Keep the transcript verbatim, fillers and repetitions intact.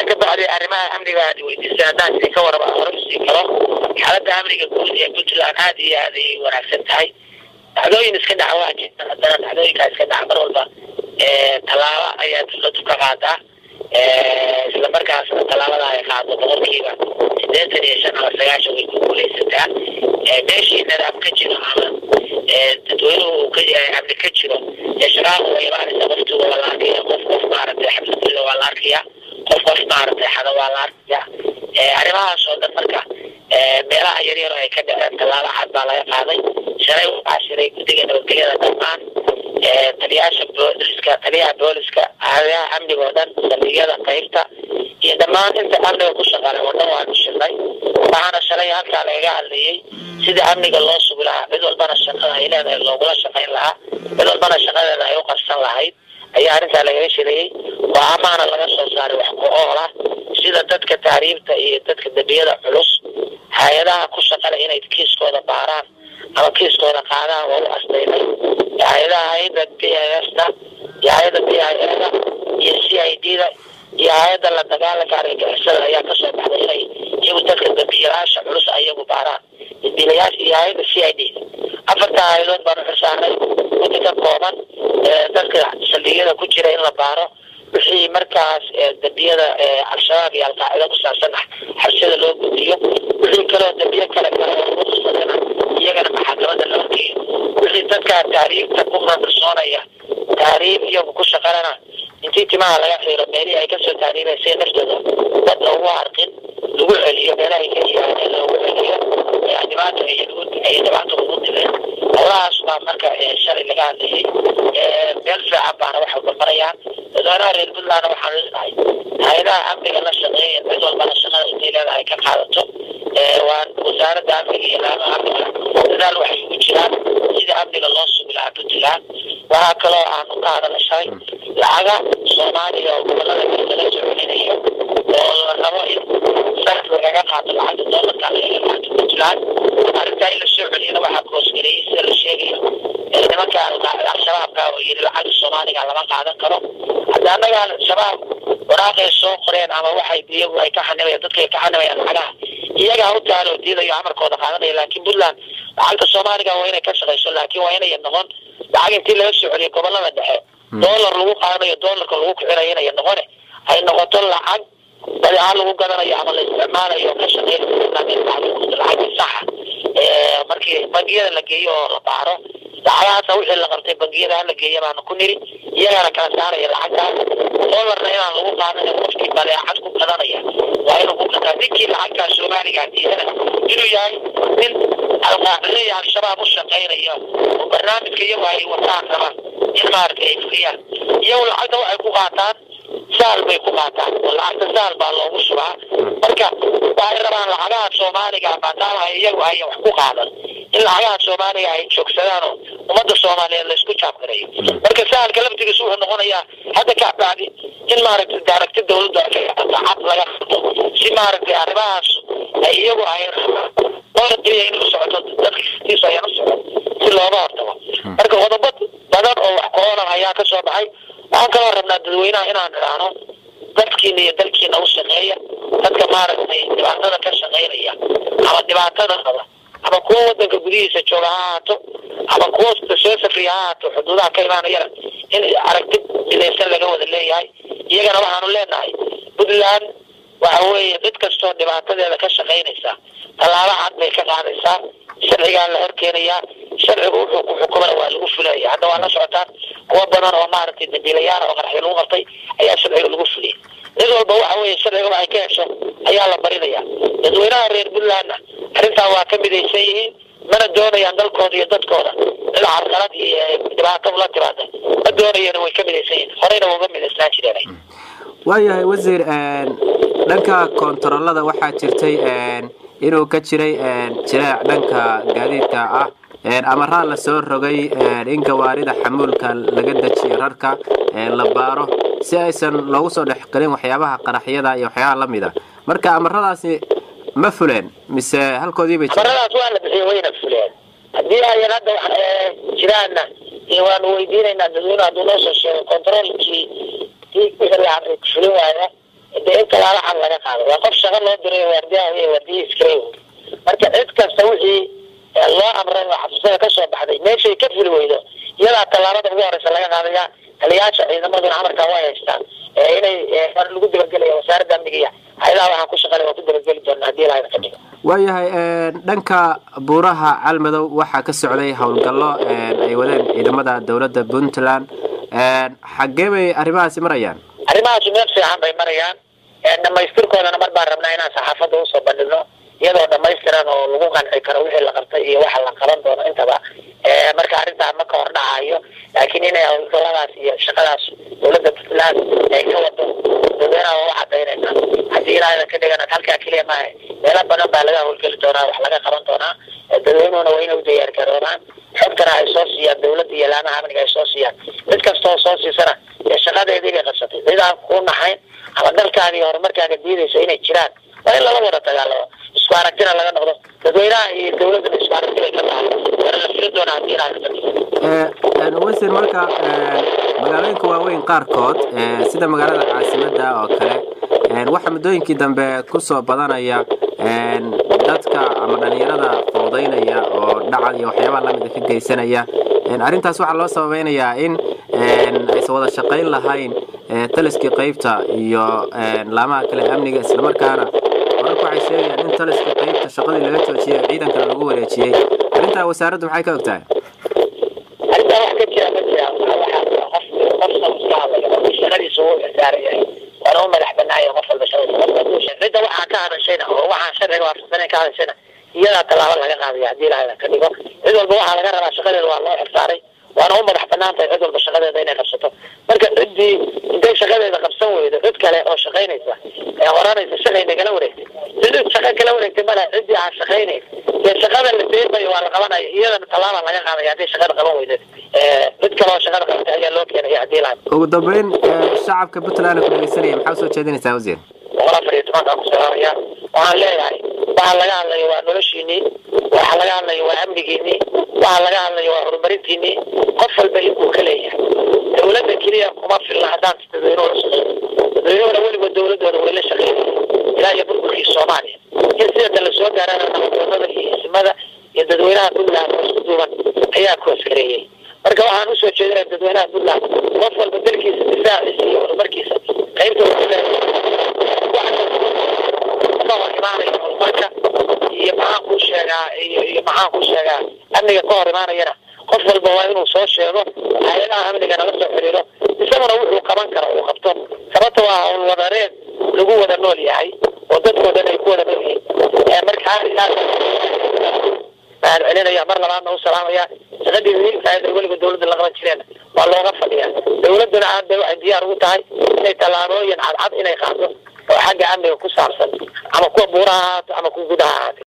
ka bacdi arrimaha amniga aad weydiisay haddaan si ka waraba horumsi karo xaaladda amniga guud ee Puntland aad iyo aad ay wanaagsan tahay dhacdooyin iska dhacwaa jirta haddana dhacdooyinkaas iska dhac mar walba ee talaaba ayaa dowladdu ka qaadaa ee isla markaasna talaabada ay qaado boqolkiiba sideetan iyo shan ama sagaashan way ku guuleysataa ee meeshii nadaam ka jiro ama ee dadweynuhu ka yahay amni ka jiro ee shaqaaqa way imaanaysa qoftuga waa la arkayaa qof qof maaragtay xabsiga waa la arkayaa qof qof maaragtay xada waa la arkayaa ee arrimahaas oo dhan marka ee meelaha yaryar ay ka dhaceen talaaba cad baa laga qaaday shalay waxaa shiray guddiga nabadgelyada dhammaan ee taliyaasha booliska taliyaha booliska hay'adaha amniga oo dhan saldhigyada qaybta iyo dhammaan inta amniga ku shaqaalay oo dhan waan shirnay waxaana shalay halkaa lagaga hadlayay sida amniga loo sugi lahaa mid walbana shaqada ay leedahay loogula shaqayn lahaa mid walbana shaqadeeda ay u qabsan lahayd ayaa arrintaa lagaga shirayay waa amaana laga soo saaray wax ku ool ah sida dadka taariibta iyo dadka dambiyada culus hay'adaha ku shaqalay inay kiiskooda baaraan ama kiiskooda qaadaan waa u astaynay hay'adaha hay'adda B I S-ta iyo hay'adda B I S-da iyo C I D-da iyo hay'adda la dagaalanka argagixisada ayaa ka soo baxday inay iyagu dadka dambiilayaasha culus ayagu baaraan dambiilayaasha iyo hay'adda C I D-da afarta hay'adood baan u xilsaarnay muddo ka kooban dadka saldhigyada ku jira in la baaro wixii markaas dambiyada al-shabaab iyo al-qaacida ku saabsan ah xabsiyada loo gudbiyo wixii kaloo dambiyo kale kale oo ku khusayana iyagana maxkamadda loo geeyo wixii dadka taariikhta ku rabsoonaya taariikh iyagu ku shaqalana intii timaha laga xiiro meelihii ay kasoo taariibaysay naftooda dad loogu arkin lagu celiyo meelaha ay ka yihaadeen loogu celiyo dhibaato ay dhibaato ugu dileen howlahaas baa marka shalay laga hadlayay meel fiican baana waxay barbarayaan dadweynaha reer Puntland waxaan leedahay hay'adaha amniga la shaqeeya mid walbana shaqada intay leedahay ka qaadato waan wasaaradda amniga iyo laamaha amniga dadaal waxay ugu jiraan sida amniga loo sugi lahaa Puntland waxaa kaloo aan u qaadanahay lacaga Soomaaliya oo gobolada kala soconinayo oo la rabo in sarf laga qaato lacagta doolarka laga qaato Puntland arrinta in la soo celiyana waxaa koosgareeyay sida la sheegayo nimanka al-shabaabka oo yiri lacagta Soomaaliga lama qaadan karo hadda anaga al-shabaab waraaqay soo qoreen ama waxay iyagu ay ka xanabayaan dadka ay ka xanabayaan lacagaha iyaga u taalo diidayo amarkooda qaadanaya laakiin Puntland lacagta Soomaaliga waa inay ka shaqeyso laakiin waa inay noqon lacag intii laga soo celiyo gobolada dhexe dollar lagu qaadanayo dollarka lagu kicinayo inay noqon ay noqoto lacag badeeco lagu gadanayo ama la isticmaalayo ka shaqeynayo lacag sax ah markii bangiyada la geeyo oo la baaro lacagahaas wixii la qabtay bangiyada la geeyo baan ku niri iyagana kala saaraya lacagtaas dollarna inaan lagu qaadanayo qofkii badeecad ku gadanaya waa inuu ku gataa ninkii lacagtaas Soomaaliga diidana inuu yahay nin al-qaacida al-shabaab u shaqeynayo oo barnaamijka iyagu ay wataan rabaan in maaragtay ay fuliyaan iyagu lacagta waxay ku qaataan saal bay ku qaataan lacagta saal baa loogu shubaa marka waxay rabaan lacagaha Soomaaliga maadaama iyagu ay wax ku qaadan in lacagaha Soomaaliga ay joogsadaan oo ummadda Soomaaliyeed la isku jaabgareeyo marka saalka laftigiisu wuxuu noqonayaa hadda ka bacdi in maaragtay daaragti dawladda ay cad laga qabto si maaragtay arrimahaas ay iyagu ay doortay inuu socoto dadkiisa ay u socoto si looga hortago marka qodobo badan oo wax qoona ayaa ka soo baxay waxaan kaloo rabnaa dadweynaha inaan idhaahno dadkiina iyo dalkiina u shaqeeya dadka maaragtay dhibaatada ka shaqeynaya ama dhibaatada qaba ama kuwa wadanka gudihiisa jooga ha ahaato ama kuwa soo safriya ha ahaato xuduudaha ka imaanayana in aragti midaysan laga wada leeyahay iyagana waxaanu leenahay Puntland waxa weeye dad kastoo dhibaatadeeda ka shaqeynaysa talaabo cad bay ka qaadaysaa sharciga la horkeenaya sharcigu wuxuu ku xukumay waa lagu fulaya hadda waa la socotaan kuwa badan oo maaragtay dambiilayaal oo qaraxyo lagu qabtay ayaa sharciga lagu fuliyay mid walba waxa weeye sharciga waxay ka hesho ayaa la barinaya dadweynaha reer Puntland arrintaa waa ka midaysan yihiin mana doonayaan dalkooda iyo dadkooda ila carqalad iyo dhibaato la timaada ma doonayaan way ka midaysan yihiin horeyna uga midaysnaan jireen waayahay wasiir dhanka kontaroolada waxaa jirtay inuu ka jiray jiraac dhanka gaadiidka ah amaraha la soo rogay in gawaarida xamuulka laga dajiyo rarka la baaro si aysan loogu soo dhex galin waxyaabaha qaraxyada iyo waxyaabaha la mid ah marka amaradaasi ma fuleen mise halkoodii bay amaradaas waa la bixiyay wayna fuleen haddii ay hadda jiraana waan weydiinaynaa dadweynaha hadduu noo soo sheego kontaroolkii wixii la fulin waaya dee in talaalo cad laga qaado waa qof shaqo loo diray waardiyaha iyo waardiyihi iskaleeyo marka cid kasta wixii loo amray oo xabsada ka soo baxday meeshay ka fuli weydo iyadaa tallaabada ugu horeysa laga qaadaya taliyaasha ciidamaduna amarkaa waa haystaan inay lagu dabagelaya wasaaradda amniga iyo hayadaha waxaan ku shaqalay waa ku dabageli doona haddii ilaahay ka dhigo waayahay dhanka buuraha Calmadow waxaa ka socday howlgallo ay wadeen ciidamada dowladda Puntland xaggee bay arrimahaasi marayaan arrimahaasi meel fiican bay marayaan dhamaystirkoodana mar baan rabnaa inaan saxaafadda usoo bandhigno iyadoo dhamaystiran oo lagu qanci karo wixii la qabtay iyo waxa la qaban doono intaba marka arrintaa ma ka hor dhacayo laakiin inay howlgalladaas iyo shaqadaas dowladda Puntland ay ka wado dadweynaha waa cadaynayna haddii ilaahay ka dhigana halkaa keliya maaha meelo badan baa laga howlgeli doonaa wax laga qaban doonaa dadweynuhuna waa inay u diyaar garoobaan xogtana ay soo siiyaan dowladda iyo laamaha amniga ay soo siiyaan mid kastoo soo siisana ee shaqadeedii bay qabsatay cidaan kuu naxayn ama dalkaaga iyo horumarkaaga diidaysa inay jiraan waa in lala wada dagaalamo isku aragtina laga noqdo dadweynaha iyo dowladda isku aragti bay ka tahay waana la fili doonaa haddii ilaahay ka dhigo wasiir marka magaalooyinka waaweyn qaarkood sida magaalada caasimadda oo kale waxa muddooyinkii dambe kusoo badanaya dadka ama dhalinyarada fowdaynaya oo dhacal iyo waxyaabaha lamida ka geysanaya arrintaas waxaa loo sababeynayaa in aysan wada shaqayn lahayn taliskii qaybta iyo laamaha kale amniga islamarkaana wararku waxay sheegayaan in taliskii qaybta shaqadii laga joojiyay ciidankana lagu wareejiyey arrintaa wasaaraddu maxay ka ogtahay arrintaa wax ka jira ma jira qof qofna iska hadlaya qofka shaqadiisa wuu xisaaran yahay waana u madax banaayo qof walba shaqadiisa cidda waxaa ka hadashayna oo waxaan sharciga waafaqsanayn ka hadashayna iyadaa tallaabo laga qaadaya haddii ilaahay ka dhigo cid walba waxaa laga rabaa shaqadeeda waa loo xilsaaray waana u madax banaan tahay cid walba shaqadeeda inay qabsato marka ciddii intay shaqadeeda qabsan weydo cid kale oo shaqaynaysa ee oranaysa shaqay nagala wareegtay cid shaqa kala wareegtay mala ciddii aan shaqaynayn dee shaqada la deebayo waa la qabanaya iyadana tallaaba laga qaadaya haddii shaqada qaban weydo cid kale oo shaqada qabtay ayaa loo keenaya haddii ilaahay ugu dambeyn shacabka Puntland ku dhageysanaya maxaa soo jeedinaysaa wasiir wala fariimaha ku salaamaya waxaan leeyahay waxa laga hadlayo waa noloshiinii waxa laga hadlayo waa amnigiinii waxa laga hadlayo waa horumarintiinii qof walba inuu ka leeyahay dowladda keliya kuma filna haddaan dadweynuhu la shaqeeyo dadweynuhuna weliba dowladooda way la shaqeynayaan ilaa iyo burburkii Soomaaliya in sida la soo gaarana nabadgelyada iyo ismada iyo dadweynaha Puntland oo isku duuban ayaa ku askareeyay marka waxaan usoo jeedinaa dadweynaha Puntland qof walba dalkiisa difaaciisa iyo horumarkiisa qaybta marka iyo maxaan ku sheegaa iyo iyo maxaan ku sheegaa amniga ka hor imaanayana qof walba waa inuu soo sheego hay'adaha amniga nala soo xiriiro isaguna wuxuu qaban karo uu qabto sababta waa hawl wadareed lagu wada nool yahay oo dadkoo dhan ay ku wada nool yihiin marka arrinkaas baan celinaya mar labaadna u salaamaya shaqadii muhiimka ah ee weliba dowladda la qaban jireen waa looga fadhiyaa dowladduna aad bay waxay diyaar ugu tahay inay tallaabooyin cadcad inay qaado oo xagga amniga ku saabsan ama kuwa buuraha ahaato ama kuwa gudaha ahaato